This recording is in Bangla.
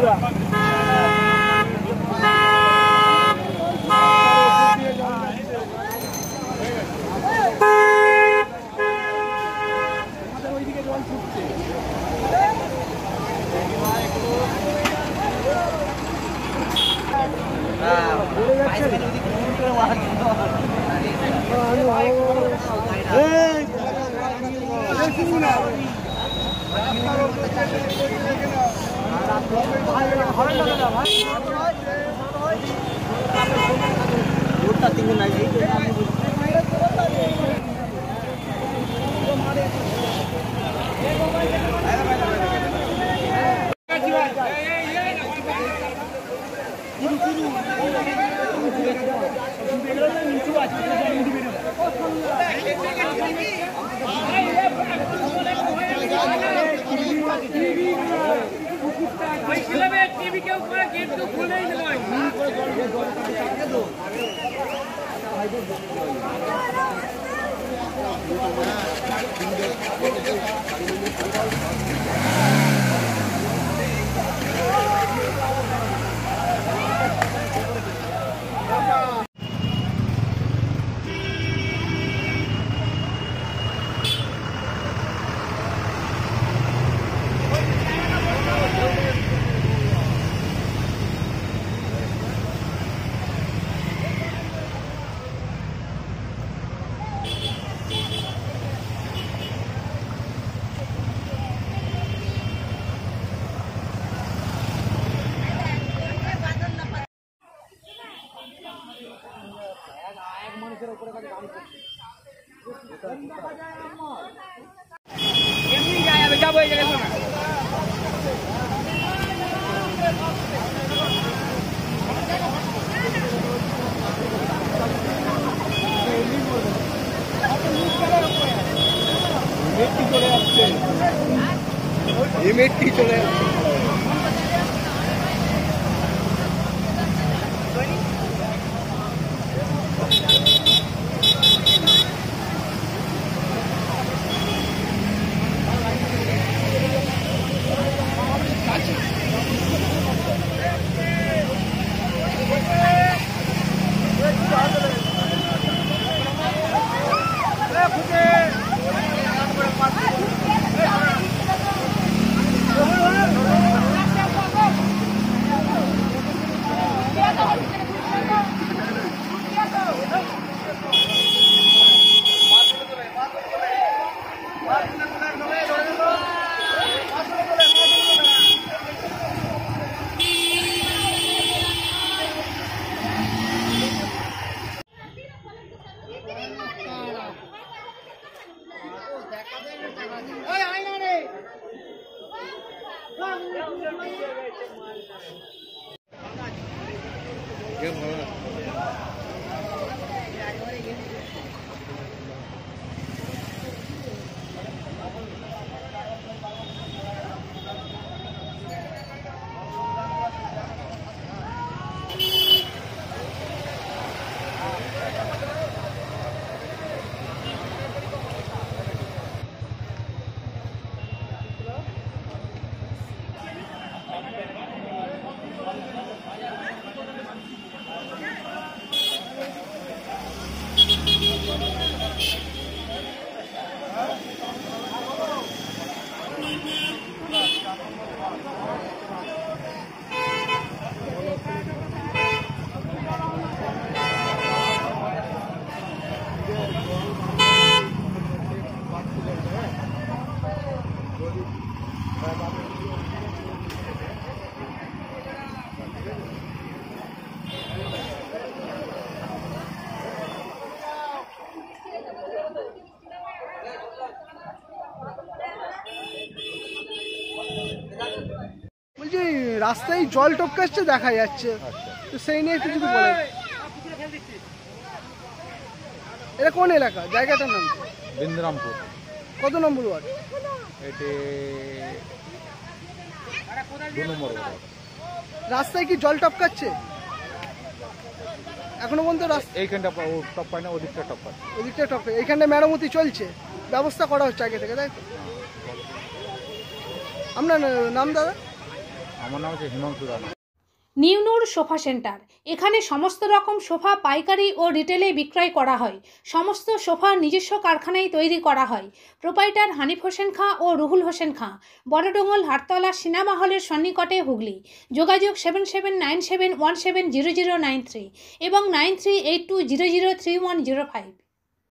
রাস্তায় জল টপকাচ্ছে দেখা যাচ্ছে, তো সেই নিয়ে একটু যদি বলেন। এটা কোন এলাকা, জায়গাটার নাম? বিন্দ্রামপুর। কত নম্বর ওয়ার্ড? এটি 2 নম্বর ওয়ার্ড। রাস্তায় কি জল টপকাচ্ছে এখনো পর্যন্ত? এইখানটা টপ পায় না, ওদিকটা টপ পায়। ওদিকটা টপ পায়, এইখানটা মেরামতি চলছে, ব্যবস্থা করা হচ্ছে আগে থেকে, তাই তো? আপনার নাম দাদা? আমার নাম হচ্ছে Himanshu Rana. New Noor sofa centre, এখানে সমস্ত রকম সোফা পাইকারি ও রিটেলে বিক্রয় করা হয়। সমস্ত সোফা নিজস্ব কারখানায় তৈরি করা হয়। প্রোপাইটার হানিফ হোসেন খাঁ ও রুহুল হোসেন খাঁ, বড়ডোঙ্গল হাটতলা সিনেমা হলের সন্নিকটে, হুগলি। যোগাযোগ 7797170093 এবং 9382003105।